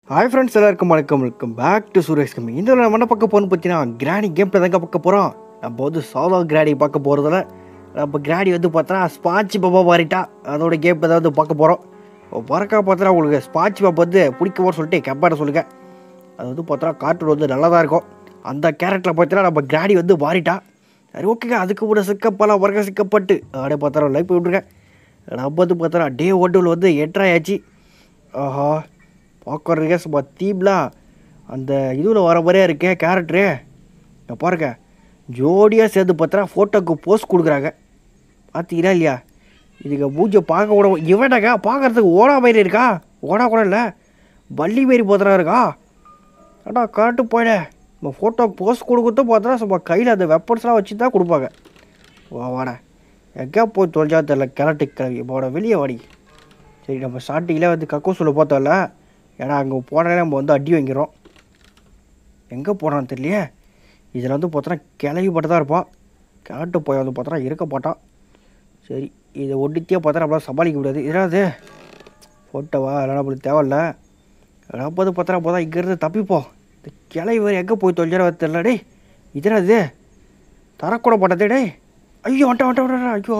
Hi friends, எல்லாருக்கும் welcome back to Suriyax. இந்த நம்ம என்ன பார்க்க போகணும்னு பார்த்தீங்கன்னா கிராணி கேம் பிளே தாங்க பார்க்க போகிறோம். நம்ம வந்து சாதா கிராணி பார்க்க போகிறதுல நம்ம கிராணி வந்து பார்த்தா SpongeBob மாறிட்டா அதோட கேம் பிளே தான் வந்து பார்க்க போகிறோம். பறக்கா பார்த்தா உங்களுக்கு SpongeBob வந்து பிடிக்குமோன்னு சொல்லிட்டு கம்பாட சொல்லுங்கள். அது வந்து பார்த்தா கார்ட்டூன் வந்து நல்லா தான் இருக்கும். அந்த கேரக்டரில் பார்த்தீங்கன்னா நம்ம கிராணி வந்து மாறிட்டா. சரி ஓகேங்க, அதுக்கு கூட சிக்கப்பெல்லாம் வரக்க சிக்கப்பட்டு அப்படியே பார்த்தா லைஃப் விட்டுருக்கேன். நம்ம வந்து பார்த்தா டே 1 வந்து என்ட்ராயாச்சு. ஆஹா, பார்க்குறதுக்கே சும்மா தீம்லாம் அந்த இதுவில் வர மாதிரியே இருக்கேன் கேரக்டரு. நான் பாருங்க, ஜோடியாக சேர்ந்து பார்த்தா ஃபோட்டோக்கு போஸ்ட் கொடுக்குறாங்க. பார்த்தீங்களா இல்லையா? இதுக்கு மூஞ்சை பார்க்க கூட இவனாங்க பார்க்குறதுக்கு ஓடா மாரி இருக்கா. ஓடா கூட இல்லை, பள்ளி மாரி பார்த்தா இருக்கா. ஆனால் கரெக்டு போயிட நம்ம ஃபோட்டோக்கு போஸ்ட் கொடுக்குறதும் பார்த்தா சும்மா கையில் அந்த வெப்பன்ஸ்லாம் வச்சு தான் கொடுப்பாங்க. வாடா எங்கே போய் தொலைஞ்சா தெரில கிளட்டு கிளவி போட வெளியே வாடி. சரி, நம்ம ஸ்டார்டிங்கில் வந்து கக்கூசில் பார்த்தோம்ல, ஏன்னா அங்கே போனாலே நம்ம வந்து அடி வாங்கிறோம். எங்கே போனான்னு தெரியலையே. இதில் வந்து பார்த்தோன்னா கிளவி மட்டும் தான் இருப்பான். கிளட்டு போய் வந்து பார்த்தோன்னா இருக்க மாட்டான். சரி, இதை ஒட்டித்தியாக பார்த்தா நம்மளால் சமாளிக்க முடியாது. இதாவது ஃபோட்டோவா அதெல்லாம் நம்மளுக்கு தேவையில்ல. நம்ம வந்து பார்த்தா போதான் இங்கேருந்து தப்பிப்போம். இந்த கிளவி வேறு எங்கே போய் தொலைஞ்சார தெரியல. டே இதெல்லாம் இது தரக்கூட மாட்டதே. டே ஐயோ வட்ட ஐயோ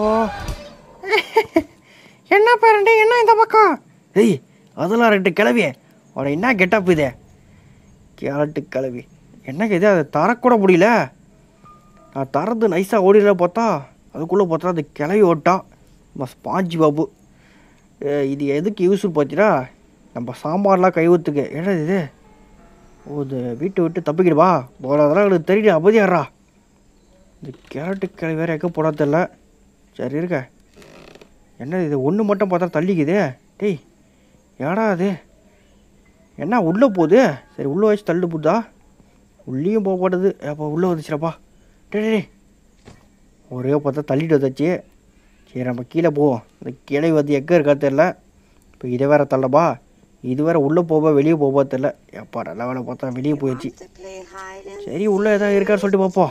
என்ன பேரண்டே, என்ன இந்த பக்கம்? ஏய் அதெல்லாம் 2 கிளவி அவனை என்ன கெட்டப் இது கேரட்டு கிளவி. என்னங்க இது, அதை தரக்கூட முடியல. நான் தரது நைஸாக ஓடிடல பார்த்தா அதுக்குள்ளே பார்த்தா அந்த கிளவி ஓட்டான் நம்ம SpongeBob. இது எதுக்கு யூஸ் பார்த்தீங்கன்னா நம்ம சாம்பார்லாம் கைவத்துக்கு. என்ன இது, ஓ இது வீட்டை விட்டு தப்பிக்கிடுவா போல, அதெல்லாம் எனக்கு தெரியல. அவதியாடுறா இந்த கேரட்டு கிளவி வேறு எங்கே போட தெரில. சரி இருக்க, என்ன இது ஒன்று மட்டும் பார்த்தா தள்ளிக்குது. டேய் ஏடா அது என்ன உள்ளே போகுது. சரி உள்ளே வச்சு தள்ளு போதா, உள்ளேயும் போக மாட்டேது. அப்போ உள்ளே வந்துச்சுடாப்பா. டே ஒரே பார்த்தா தள்ளிட்டு வந்தாச்சு. சரி நம்ம கீழே போவோம். இந்த கிளை வந்து எங்கே இருக்கா தெரில. இப்போ இதை வேறு தள்ளப்பா, இது வேறு உள்ளே போவா வெளியே போவா தெரில. எப்பா நல்ல வேலை பார்த்தா வெளியே போயிடுச்சு. சரி உள்ளே எதாவது இருக்கான்னு சொல்லிட்டு பார்ப்போம்.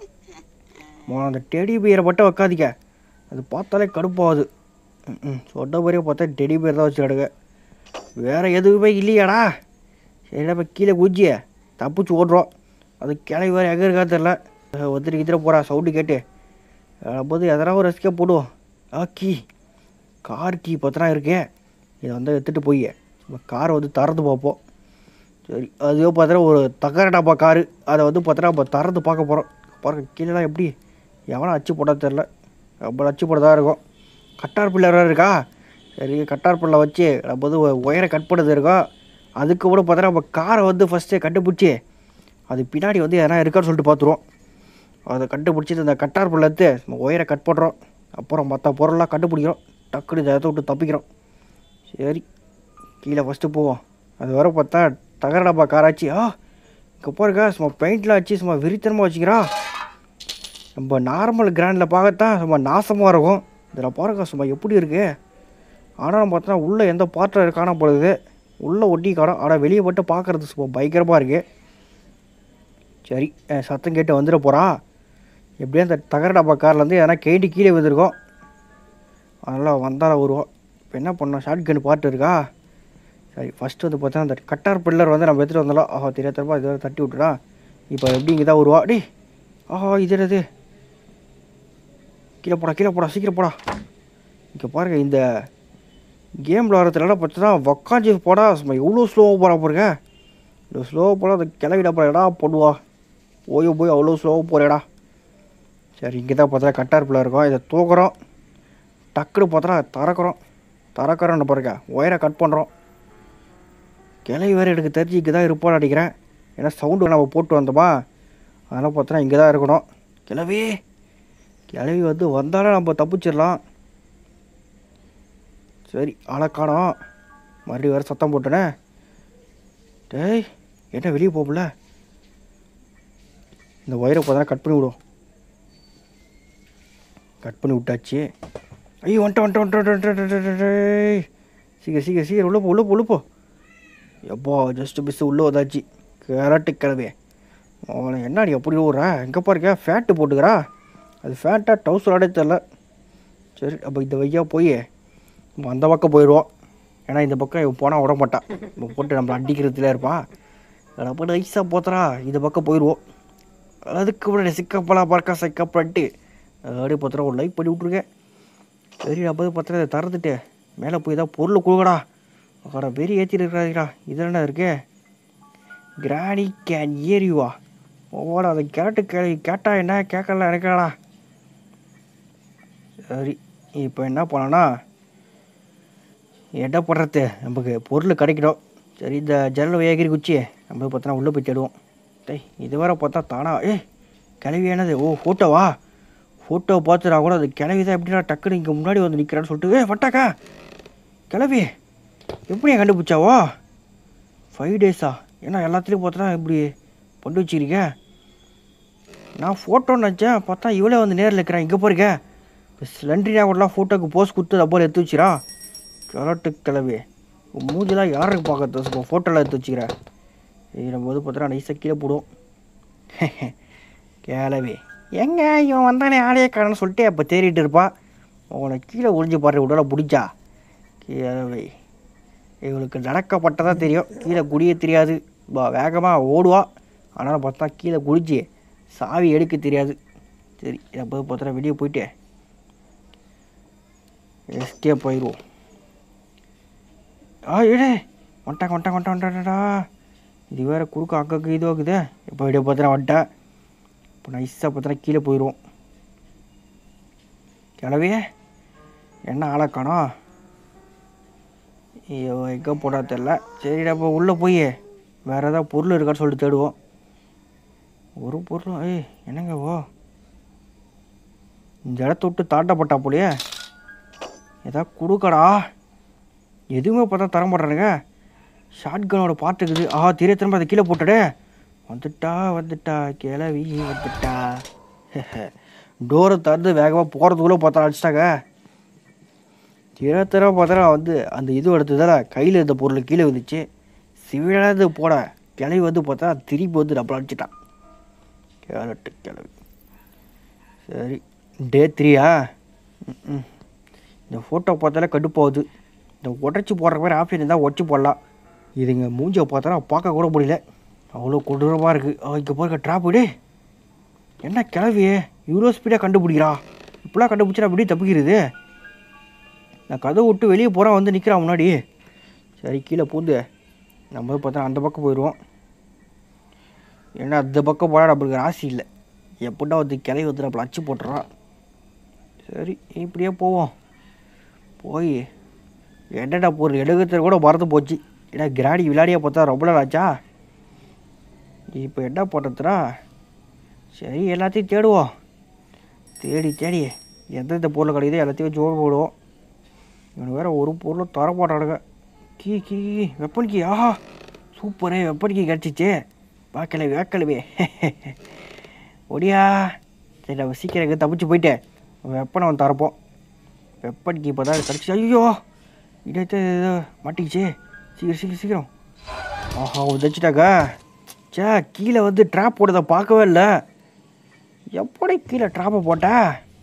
அந்த டெடி பியரை மட்டும் வைக்காதீங்க, அது பார்த்தாலே கடுப்பாகுது. சொன்ன மாதிரியே பார்த்தா டெடி பியர் தான் வச்சு கிடக்கு, வேறு எதுவுமே இல்லையாடா. சரி நம்ம கீழே குஞ்சி தப்பிச்சு ஓடுறோம். அது கிளவி வேறு எங்கே இருக்கா தெரில. ஒருத்தருக்கு இதில் போகிறா சவுண்டு கேட்டு போது எதனா ஒரு ரெஸ்கே போடுவோம். கீ கார் கீ பத்தினா இருக்கேன், இதை வந்து எடுத்துகிட்டு போய் நம்ம காரை வந்து திறந்து பார்ப்போம். சரி அதுவே பார்த்தோன்னா ஒரு தகரடாப்பா காரு, அதை வந்து பார்த்தோன்னா நம்ம திறந்து பார்க்க போகிறோம். பாருங்க கீழேலாம் எப்படி எவனா அச்சு போட்டால் தெரில, ரொம்ப அச்சு போட்டதாக இருக்கும். கட்டார் பிள்ளை வேறு இருக்கா. சரி கட்டார் பிள்ளை வச்சு நம்ம வந்து ஒயரை கட் பண்ணது இருக்கோம். அதுக்கு கூட பார்த்தோன்னா நம்ம காரை வந்து ஃபஸ்ட்டே கண்டுபிடிச்சி அது பின்னாடி வந்து எதனா இருக்கான்னு சொல்லிட்டு பார்த்துருவோம். அதை கண்டுபிடிச்சிட்டு அந்த கட்டார் பிள்ளை எடுத்து நம்ம ஒயரை கட் பண்ணுறோம். அப்புறம் மற்ற பொருள்லாம் கண்டுபிடிக்கிறோம். டக்குனு இதை விட்டு தப்பிக்கிறோம். சரி கீழே ஃபஸ்ட்டு போவோம். அது வர பார்த்தா தகரடாப்பா காராச்சு. இங்கே போகிறக்கா சும்மா பெயிண்ட்லாம் வச்சு சும்மா விரித்தனமாக வச்சுக்கிறா. நம்ம நார்மல் கிராண்டில் பார்க்கத்தான் சும்மா நாசமாக இருக்கும். இதில் பாருங்க சும்மா எப்படி இருக்குது. ஆனால் பார்த்தோன்னா உள்ளே எந்த பாட்டில் காணப்படுது, உள்ளே ஒட்டி காணும். ஆனால் வெளியே மட்டும் பார்க்குறது சும்மா பயங்கரமாக இருக்குது. சரி சத்தம் கேட்டு வந்துட போகிறா. எப்படியும் அந்த தகரடாப்பா கார்லேருந்து எதனா கேண்டி கீழே வந்துருக்கோம். அதனால் வந்தாலும் வருவோம். இப்போ என்ன பண்ணோம், ஷார்ட் கன் பாட்டு இருக்கா. சரி ஃபஸ்ட்டு வந்து பார்த்தா அந்த கட்டார் பில்லர் வந்து நம்ம எடுத்துகிட்டு வந்தாலும் தெரியாதப்பா இது தட்டி விட்டுடா. இப்போ எப்படி இங்கே தான் வருவா. டி இது என்னது, கீழே போடா சீக்கிரம் போடா. இங்கே பாருங்கள், இந்த கேமில் வரதுலாம் பார்த்தீங்கன்னா உக்காஞ்சி போடா சும்மா எவ்வளோ ஸ்லோவாக போகிறா பாருங்க. இந்த ஸ்லோவாக போட அந்த கிளவிடா போடா போடுவா. போய் அவ்வளோ ஸ்லோவாக போகிறேடா. சரி இங்கே தான் பார்த்தா கட்டார் பிள்ளை இருக்கும். இதை தூக்குறோம். டக்குன்னு பார்த்தா திறக்கிறோன்னு பாருங்க, ஒயரை கட் பண்ணுறோம். கிளவி வேறு எனக்கு தெரிஞ்சு இங்கே தான் இருப்பான்னு நினைக்கிறேன். ஏன்னா சவுண்டு நம்ம போட்டு வந்தோமா, அதனால் பார்த்தோன்னா இங்கே தான் இருக்கணும். கிளவி வந்து வந்தாலும் நம்ம தப்பிச்சிடலாம். சரி ஆளை காணோம், மறுபடியும் வேறு சத்தம் போட்டேனே. டேய் என்ன வெளியே போகல. இந்த ஒயரை பார்த்தா கட் பண்ணி விடுவோம். கட் பண்ணி விட்டாச்சு. ஐயோ வந்துட்டு சீக்கிரம் உள்ளே போ. எப்போ ஜஸ்ட்டு மிஸ் உள்ளே வந்தாச்சு. கேரட்டு கிளவி அவனை என்ன நீ எப்படி விட்றா. எங்கே பாருங்க ஃபேட்டு போட்டுக்கிறா. அது ஃபேட்டாக டவுசர் ஆடே தெரில. சரி அப்போ இந்த வையா போய் அந்த பக்கம் போயிடுவோம். ஏன்னா இந்த பக்கம் போனால் விட மாட்டான், போட்டு நம்மளை அடிக்கிறதுல இருப்பான். அதில் போட்டு ஐஸாக போத்துறா இந்த பக்கம் போயிடுவோம். அதுக்கு முன்னாடி சிக்கப்பெல்லாம் பார்க்க சிக்கப்பட்டு அப்படியே பார்த்துறா ஒரு லைக் பண்ணி விட்ருக்கேன். சரி நான் போய் பார்த்துட்டு அதை திறந்துட்டு மேலே போய் ஏதாவது பொருள் கொடுக்கடா. அக்கடா பெரிய ஏற்றிட்டு இருக்கிறாதீடா. இது என்ன இருக்கு, கிராணி கேன் ஏரிவா. ஓட அதை கேட்டா என்ன கேட்கல எனக்காடா. சரி இப்போ என்ன பண்ணோன்னா என்ன பண்ணுறது, நமக்கு பொருள் கிடைக்கணும். சரி இந்த ஜன்னல் ஏகிரி குச்சி நம்ம பார்த்தோன்னா உள்ளே போய் தேடுவோம். டேய் இது வேற பார்த்தா தானா கிளவி என்னது, ஓ ஃபோட்டோவா, ஃபோட்டோவை பார்த்துட்டா கூட அது கிளவி தான் எப்படின்னா டக்குன்னு இங்கே முன்னாடி வந்து நிற்கிறான்னு சொல்லிட்டு வட்டாக்கா கிளவி எப்படி கண்டுபிடிச்சாவோ 5 டேஸா, ஏன்னா எல்லாத்துலேயும் பார்த்தோன்னா இப்படி பண்ணி வச்சுக்கிறீங்க. நான் ஃபோட்டோன்னு நினச்சேன், பார்த்தா இவ்வளோ வந்து நேரில் இருக்கிறேன். இங்கே போயிருக்க ஸ்லண்ட்ரினா கூடலாம் ஃபோட்டோக்கு போஸ்ட் கொடுத்து டப்பால் எடுத்து வச்சுரா. கிளட்டு கிளவி மூஞ்செலாம் யாருக்கு பார்க்கறது, ஃபோட்டோலாம் எடுத்து வச்சுக்கிறேன். நம்ம வந்து பார்த்தோன்னா நைஸாக கீழே போடுவோம். கிளவி எங்கே இவன் வந்தானே ஆளையே காரணம் சொல்லிட்டு அப்போ தேடிட்டு இருப்பா. உங்களை கீழே ஒழிஞ்சு பாரு உடலை பிடிச்சா. கிளவி இவளுக்கு நடக்கப்பட்டதாக தெரியும், கீழே குடியே தெரியாது. வேகமாக ஓடுவா, ஆனால் பார்த்தா கீழே குடிச்சு சாவி எடுக்க தெரியாது. சரி இதை போய் பார்த்தா வெளியே போயிட்டு எஸ்கேப் போயிடுவோம். வந்துட்டாங்கடா. இது வேறு குறுக்க அக்கக்கு இது ஆகுது. இப்போ வெளியே பார்த்தா வந்துட்டேன். இப்போ நைஸாக பார்த்தா கீழே போயிடுவோம். கிளவியே என்ன ஆளை காணோம், ஐயோ எங்கே போடா தெரில. சரிடா இப்போ உள்ளே போய் வேறு ஏதாவது பொருள் இருக்கான்னு சொல்லிட்டு தேடுவோம். ஒரு பொருளும் என்னங்க இந்த இடத்த விட்டு தாண்டப்பட்டா போலையே, ஏதாவது கொடுக்கடா. எதுவுமே பார்த்தா தர மாட்டேறானுங்க. ஷார்ட்கனோட பாட்டு இருக்குது. தெரிய திரும்ப அதை கீழே போட்டுடு. வந்துட்டா கிளவி வந்துட்டா. டோரை திறந்து வேகமாக போகிறதுக்குள்ளே பார்த்தா அடிச்சிட்டாங்க. திரும்ப பார்த்தா வந்து அந்த இது எடுத்ததால கையில் இருந்த பொருள் கீழே வந்துச்சு. சிவிழாது போட கிளவி வந்து பார்த்தா திருப்பி வந்து டப்பல் அடிச்சிட்டான். கிளவி சரி டே 3 இந்த ஃபோட்டோ பார்த்தாலே கடுப்பாகுது. இந்த உடச்சி போடுற மாதிரி ஆப்ஷன் இருந்தால் உடச்சி போடலாம். இதுங்க மூஞ்சியை பார்த்தா பார்க்க கூட முடியல, அவ்வளோ கொடூரமாக இருக்குது. இங்கே போயிருக்க ட்ராப்பு என்ன கிளவி இவ்வளோ ஸ்பீடாக கண்டுபிடிக்கிறா. இப்படிலாம் கண்டுபிடிச்சா அப்படி தப்பிக்கிறது. நான் கதவை விட்டு வெளியே போகிறேன், வந்து நிற்கிறான் முன்னாடி. சரி கீழே பூந்து நம்ம பார்த்தா அந்த பக்கம் போயிடுவோம். ஏன்னா அந்த பக்கம் போனால் நம்மளுக்கு ராசி இல்லை, எப்படின்னா வந்து கிளவி வந்து நம்மளை அச்சு போட்டுறான். சரி இப்படியே போவோம். போய் என்னடா பொருள் எடுக்கிறது கூட மறந்து போச்சு. ஏன்னா கிராடி விளையாடியே பார்த்தா ரொம்ப நாள் ஆச்சா. இப்போ என்ன பண்ணுறதுனா சரி எல்லாத்தையும் தேடுவோம். தேடி எந்தெந்த பொருள் கிடைக்குதோ எல்லாத்தையும் ஜோடு போடுவோம். இவனு வேறு ஒரு பொருளும் தர மாட்டானுங்க. கீ வெப்பன் கீ, சூப்பரே வெப்பன் கீ கிடச்சிச்சு. வேக்கலவே ஒடியா. சரி நம்ம சீக்கிரம் எங்கே தப்பிச்சு போயிட்டு வெப்பனை அவன் தரப்போம். வெப்பன் கீ இப்போ தான் கிடச்சி. ஐயோ இடத்த மாட்டிக்கிச்சு. சீக்கிரம் உதச்சிட்டாக்கா. கீழே வந்து ட்ராப் போடுறத பார்க்கவே இல்லை. எப்படி கீழே ட்ராப்பை போட்டா.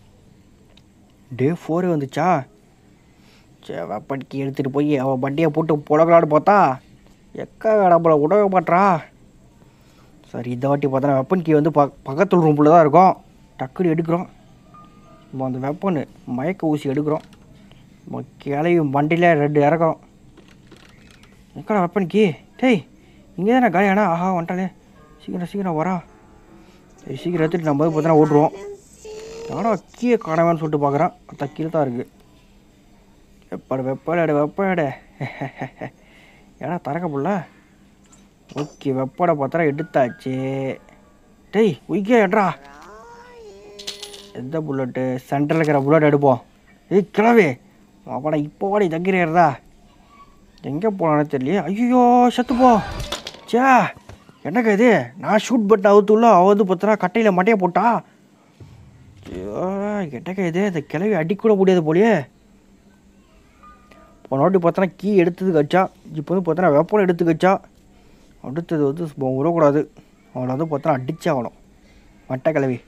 டே 4 வந்துச்சா. வெப்பன் கீ எடுத்துகிட்டு போய் அவன் வண்டியை போட்டு புழங்கலான்னு பார்த்தா எக்கா நம்மளை உடவே மாட்றா. சரி இந்த வாட்டி பார்த்தா வெப்பன் கீ வந்து பக்கத்தில் ரூமில் தான் இருக்கும். டக்குனு எடுக்கிறோம். நம்ம அந்த வெப்பனு மயக்க ஊசி எடுக்கிறோம். கிளைவி வண்டியில் 2 இறக்குறோம். எக்கடா வெப்பன் கீ. டேய் இங்கே தானே காலியானா. வந்துட்டாலே சீக்கிரம் வரா. சரி சீக்கிரம் எடுத்துகிட்டு நம்ம பார்த்தா ஓட்டுருவோம். ஆனால் கீழே காணவேன்னு சொல்லிட்டு பார்க்குறான். அந்த கீழே தான் இருக்குது. வெப்பாடு ஏன்னா திறக்க போடல. ஓகே வெப்பாடை பார்த்தா எடுத்தாச்சு. டேய் உய்க்கே எட்ரா. எந்த புல்லட்டு சென்டரில் இருக்கிற புல்லட் எடுப்போம். கிளவி அப்படா இப்போ வாடி தங்கிறா. எங்கே போனான்னு தெரியலையே. ஐயோ செத்துப்போ. என்னக்கா இது, நான் ஷூட் பட்டு அவுத்துள்ள அவது பார்த்தா கட்டையில் மட்டையை போட்டா. என்னக்கா இது, இந்த கிளவி அடிக்கூட முடியாது போலியே. போன வாட்டி பார்த்தோன்னா கீ எடுத்தது கச்சா. இப்போ வந்து பார்த்தோன்னா வெப்பனை எடுத்து கச்சா. அடுத்தது வந்து விடக்கூடாது, அவனை வந்து பார்த்தோன்னா அடிச்சா ஆகணும். மட்டை கிளவி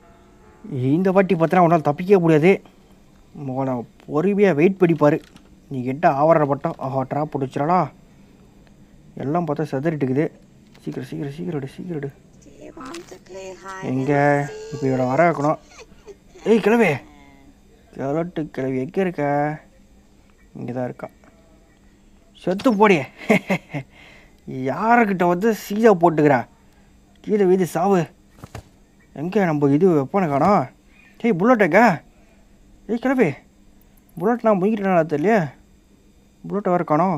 இந்த வாட்டி பார்த்தோன்னா அவனால் தப்பிக்க முடியாது. அவனை பொறுமையாக வெயிட் பண்ணிப்பார். நீ எட்ட ஆவற பட்டம் ட்ராப் போட்டு வச்சிடடா. எல்லாம் பார்த்தா செதறிட்டுக்குது. சீக்கிரம் சீக்கிரம் சீக்கிரம் சீக்கிரம் எங்கே இப்போ இவரை வர வைக்கணும். ஏய் கிழவி, கிழட்டு கிழவி எங்கே இருக்க? இங்கே தான் இருக்கா. செத்து போடிய. யாருக்கிட்ட வந்து சீதா போட்டுக்கிறா? கீழே வீதி சாவு. எங்கே நம்ம இது வெப்பனை காணோம். ஏய் புல்லட் எங்க? ஏய் கிளம்பி, புல்லட் நான் முங்கிட்டேனா தெரியலையே. புல்லட்டை வர காணோம்.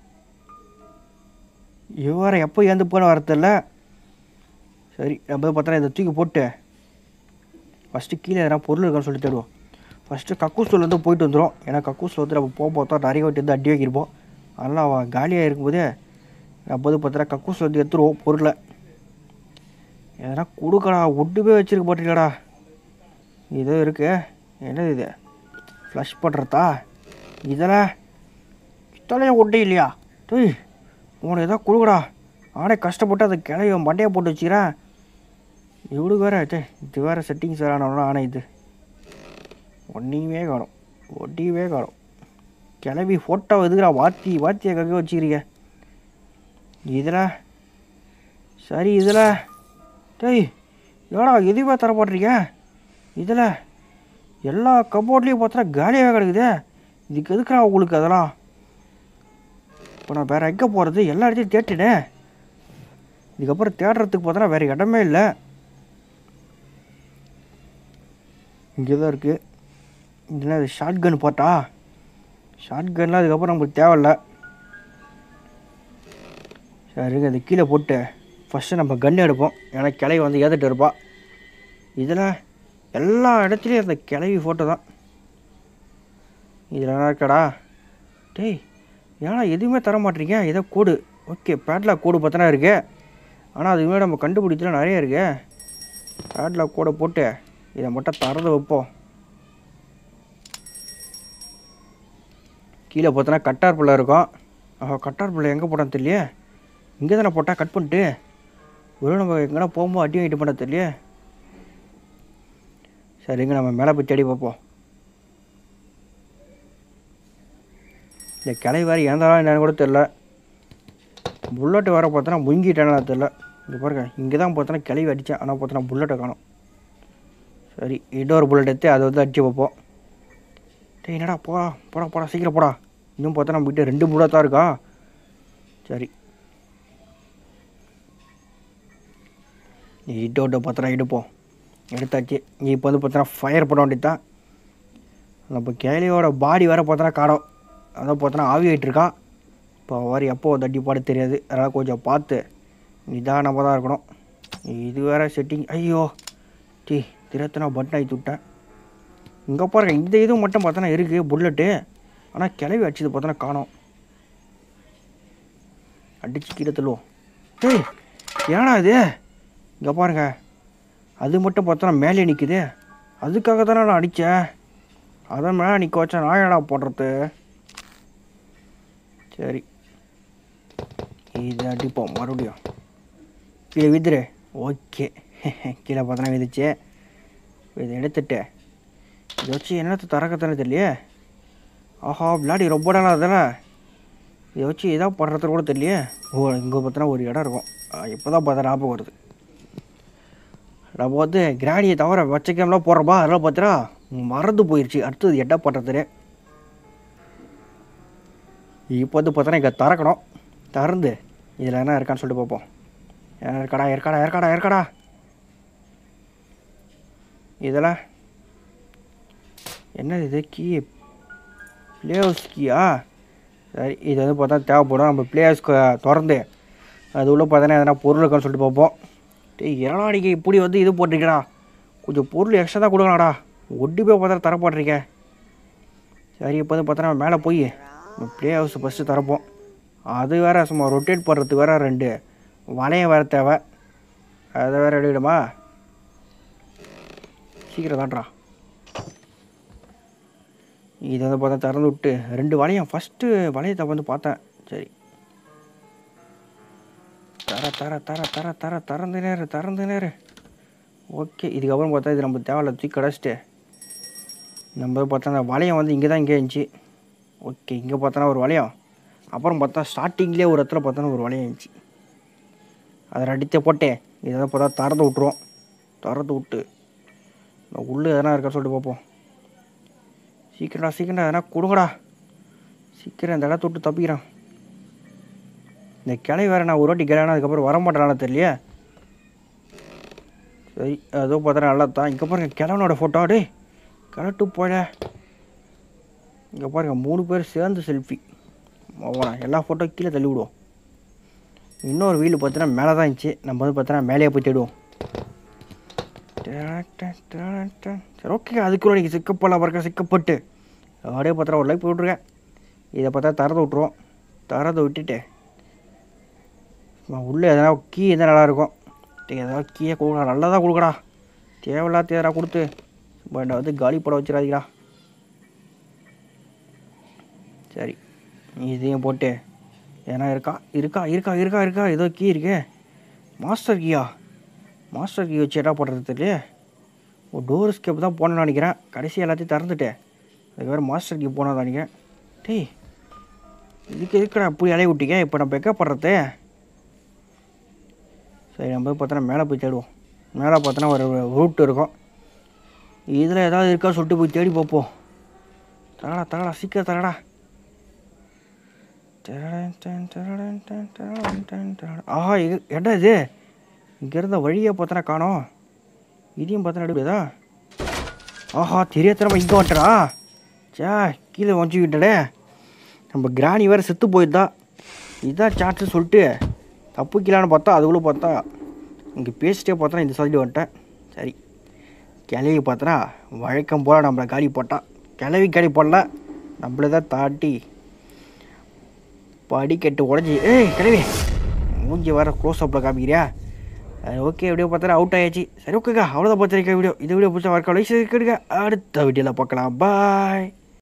இவரை எப்போ ஏந்து போன வரதில்ல. சரி நம்ம பார்த்தா இதை தூக்கி போட்டு ஃபஸ்ட்டு கீழே எதனா பொருள் இருக்கான்னு சொல்லி தேடுவோம். ஃபஸ்ட்டு கக்கூஸ்லேருந்து போயிட்டு வந்துடும். ஏன்னா கக்கூஸில் வந்து நம்ம போக பார்த்தா நிறைய வாட்டி வந்து அடி வைக்கிருப்போம். அதெல்லாம் அவன் காலியாக இருக்கும்போதே நம்ம பார்த்தா கக்கூஸில் வந்து எடுத்துருவோம் பொருளை. எதனா கொடுக்கடா, ஒட்டுமே வச்சுருக்க மாட்டீங்களாடா. இதோ இருக்கு. என்னது இது? ஃப்ளஷ் பண்ணுறதா? இதெல்லாம் தலையை ஒட்டே இல்லையா? டேய் உனக்கு எதாவது கொடுக்கடா. ஆனே கஷ்டப்பட்டு அதை கிளைய மண்டையை போட்டு வச்சுக்கிறேன். இவளுக்கு வேறு இது வேறு செட்டிங்ஸ் வேறு ஆனோம்னா. ஆனால் இது ஒன்றையுமே காணும், ஒட்டியுமே காணும். கிளம்பி ஃபோட்டோ எதுக்குறா வாத்தியை கக்க வச்சுக்கிறீங்க இதில்? சரி இதில் டேய் ஏடா எதுவுமே தரப்படுறீங்க? இதில் எல்லா கபோர்ட்லேயும் பார்த்தா காலியாகவே கிடக்குது. இதுக்கு எதுக்குறா உங்களுக்கு அதெல்லாம்? இப்போ நான் வேறு எங்கே போகிறது? எல்லா இடத்தையும் தேட்டுனேன். இதுக்கப்புறம் தேடுறதுக்கு பார்த்தோன்னா வேறு இடமே இல்லை. இங்கே தான் இருக்குது. இதுனா இது ஷார்ட் கன் போட்டா? ஷார்ட் கன்லாம் அதுக்கப்புறம் நம்மளுக்கு தேவையில்ல. சரிங்க, அது கீழே போட்டு ஃபஸ்ட்டு நம்ம கன் எடுப்போம். ஏன்னா கிளவி வந்து ஏற்றுட்டு இருப்பா. இதில் எல்லா இடத்துலையும் அந்த கிளவி ஃபோட்டோ தான். இதில் என்ன இருக்காடா? டேய் ஏன்னா எதுவுமே தர மாட்டேறீங்க. ஏதோ கோடு. ஓகே பேட்லாக் கோடு பார்த்தனா இருக்கு. ஆனால் அதுவுமே நம்ம கண்டுபிடிச்சலாம் நிறைய இருக்கு. பேட்லாக் கோடை போட்டு இதை மட்டும் திறந்து வைப்போம். கீழே பார்த்தோன்னா கட்டார் பிள்ளை இருக்கும். கட்டார் பிள்ளை எங்கே போட்டான்னு தெரியலையே. இங்கே தானே போட்டால் கட் பண்ணிட்டு ஒரு நம்ம எங்கன்னா போகும்போது அடி வாங்கிட்டு பண்ண தெரியலையே. சரிங்க, நம்ம மேலே போய் தேடி பார்ப்போம். இந்த கிளை வேறு இறந்தாலும் என்னன்னு கூட தெரில. புல்லட்டு வேறு பார்த்தோன்னா முங்கிட்டேன்னா தெரில. இங்கே பாருங்க, இங்கே தான் பார்த்தோன்னா கிளவி அடித்தேன். ஆனால் பார்த்தோன்னா புல்லட்டை காணும். சரி இன்னொரு புல்லட் எடுத்து அதை வந்து அடித்து பார்ப்போம். டேய் என்னடா போடா சீக்கிரம் போடா. இன்னும் பார்த்தா நம்ம கிட்டே 2 புல்லட் தான் இருக்கா. சரி இட்டோட்டை பார்த்தோன்னா எடுப்போம். எடுத்தாச்சு. இப்போ வந்து பார்த்தோன்னா ஃபயர் பண்ண வேண்டியது தான். நம்ம கிளியோட பாடி வேறு பார்த்தோன்னா காணும். அதான் பார்த்தோன்னா ஆவி ஆகிட்டுருக்கா. இப்போ வேறு எப்போ வந்து அடி பாட தெரியாது. அதனால் கொஞ்சம் பார்த்து நிதானமாக தான் இருக்கணும். இது வேறு செட்டிங். ஐயோ திரத்தனா பட்டன் ஆகி விட்டேன். இங்கே பாருங்க, இந்த இதுவும் மட்டும் பார்த்தோன்னா இருக்குது புல்லட்டு. ஆனால் கிளவி அடிச்சது பார்த்தோன்னா காணோம். அடிச்சு கீழே தள்ளுவோம். ஏன்னா இது இங்கே பாருங்க, அது மட்டும் பார்த்தோன்னா மேலே நிற்குது. அதுக்காக தானே நான் அடித்தேன். அதை மேலே நிற்க வச்சா நான் ஏடா போடுறது? சரி இதை அடிப்போம் மறுபடியும். கீழே விதுரு. ஓகே கீழே பார்த்தோன்னா விதிச்சு. இதை எடுத்துட்டு இதை வச்சு என்னத்தை திறக்கத்தானே தெரியலையே. விளையாடி ரொம்ப நாளாக தானே. இதை வச்சு எதாவது பண்ணுறது கூட தெரியலையே. இங்கே பார்த்தோன்னா ஒரு இடம் இருக்கும். இப்போ தான் பார்த்தா ஞாபகம் வருது. நம்ம வந்து கிராணியை தவிர வச்ச கேம்லாம் போடுறப்பா. அதெல்லாம் பார்த்தா மறந்து போயிடுச்சு. அடுத்தது என்ன பண்ணுறது? இப்போ வந்து பார்த்தோன்னா இங்கே திறக்கணும். திறந்து இதில் என்ன இருக்கான்னு சொல்லிட்டு பார்ப்போம். இருக்காடா. இதெல்லாம் என்னது இது? கீ ப்ளே ஹவுஸ் கீயா? சரி இது வந்து பார்த்தா தேவைப்படும். நம்ம ப்ளே ஹவுஸ்க்கு திறந்து அது உள்ளே பார்த்தோன்னா எதனா பொருள் இருக்கான்னு சொல்லிட்டு பார்ப்போம். என்னடா நீங்கள் இப்படி வந்து இது போட்டிருக்கடா, கொஞ்சம் பொருள் எக்ஸ்ட்ரா தான் கொடுக்கலாம்டா. ஒட்டி போய் பார்த்தா தரப்போட்டிருக்க. சரி இப்போ வந்து பார்த்தோன்னா மேலே போய் ப்ளே ஹவுஸ் ஃபஸ்ட்டு திறப்போம். அது வேறு சும்மா ரொட்டேட் பண்ணுறதுக்கு வேறு 2 வளையம் வேறு தேவை. அதை வேறு எடுக்கணுமா? சீக்கிரம் தான்ட்றா. இதை வந்து பார்த்தா திறந்து விட்டு 2 வளையம். ஃபஸ்ட்டு வளையத்தை வந்து பார்த்தேன். சரி திறந்து நேரு. ஓகே இதுக்கப்புறம் பார்த்தா இது நம்ம தேவையில்ல தூக்கி கிடச்சிட்டு நம்ம பார்த்தா அந்த வளையம் வந்து இங்கே தான் இங்கே இருந்துச்சு. ஓகே, இங்கே பார்த்தோன்னா ஒரு வளையம். அப்புறம் பார்த்தா ஸ்டார்டிங்லேயே ஒரு இடத்துல பார்த்தோன்னா ஒரு வளையம் இருந்துச்சு. அதை அடித்தே போட்டேன். இதை பார்த்தா திறந்து விட்ருவோம். திறந்து விட்டு உள்ளே எதனா இருக்கா சொல்லிட்டு பார்ப்போம். சீக்கிரம்டா எதனா கொடுங்கடா. சீக்கிரம் இந்த இடத்த விட்டு தப்பிக்கிறான். இந்த கிளை வேறு நான் ஒரு வாட்டி கிளைனா அதுக்கப்புறம் வரமாட்டேனால தெரியலையே. சரி, அதோ பார்த்தா நல்லா தான். இங்கே பாருங்கள் கிழவனோட ஃபோட்டோ. டே கரெக்டு போயிட. இங்கே பாருங்கள் 3 பேர் சேர்ந்து செல்ஃபி. எல்லா ஃபோட்டோ கீழே தள்ளி விடுவோம். இன்னொரு வீடு பார்த்தீங்கன்னா மேலே தான் இருந்துச்சு. நம்ம வந்து பார்த்தோன்னா மேலேயே போய் தேடுவோம். சரி, ஓகே. அதுக்குள்ள நீங்கள் சிக்கப்படலாம் பாருங்க. சிக்கப்பட்டு அப்படியே பார்த்தா ஒரு லைக் போட்டுருக்கேன். இதை பார்த்தா திறந்து விட்ருவோம். திறந்து விட்டுட்டு உள்ளே எதனா கீ இருந்தால் நல்லாயிருக்கும். ஏதாவது கீயை கொடுக்கடா. நல்லா தான் கொடுக்கடா. தேவையில்லாத எதனா கொடுத்து பட் வந்து காலி போட வச்சிடாதீங்களா. சரி, இதையும் போட்டு ஏன்னா இருக்கா ஏதோ கீ இருக்கு. மாஸ்டர் கீயா? மாஸ்டர் கீ வச்சு என்ன பண்ணுறது தெரியல. ஒரு டோர் ஸ்கேப் தான் போனேன்னு நினைக்கிறேன். கடைசி எல்லாத்தையும் திறந்துட்டேன். அதுக்கு வேறு மாஸ்டர் கீ போனதான் நினைக்கிறேன். டேய் இதுக்கு எதுக்குடா அப்படி இலைய விட்டீங்க? இப்போ நம்ம எங்கே படுறது? சரி, நம்ம போய் பார்த்தோன்னா மேலே போய் தேடுவோம். மேலே பார்த்தோன்னா ஒரு ரூட் இருக்கும். இதில் ஏதாவது இருக்கா சொல்லிட்டு போய் தேடி பார்ப்போம். தரடா சீக்கிரம் தரடா. ஆஹா, என்ன இது? இங்கே இருந்த வழியை பார்த்தோன்னா காணோம். இதையும் பார்த்தோன்னா எடுப்பதா? ஆஹா, தெரியாதனமா இங்கே வந்துட்டா. கீழே வஞ்சிக்கிட்டே. நம்ம கிராணி வேறு செத்து போயிருந்தா. இதுதான் சான்ஸு சொல்லிட்டு தப்புக்கலான்னு பார்த்தா அதுக்குள்ளே பார்த்தா இங்கே பேசிட்டே பார்த்தோன்னா இந்த சைடு வந்துட்டேன். சரி, கிளவி பார்த்தோன்னா வழக்கம் போல் நம்மளை காலி போட்டான். கிளவி காலி போடல, நம்மளை தான் தாட்டி படிக்கட்டு உடஞ்சி. கிளவி மூஞ்சி வர க்ளோஸ் அப்பில் காமிக்கிறியா? ஓகே, வீடியோ பார்த்தா அவுட் ஆயாச்சு. சரி, ஓகேக்கா, அவ்வளோதான் பார்த்துருக்கேன் வீடியோ. இந்த வீடியோ பிடிச்சா வரக்கா லைக் எடுக்க. அடுத்த வீடியோவில் பார்க்கலாம். பாய்.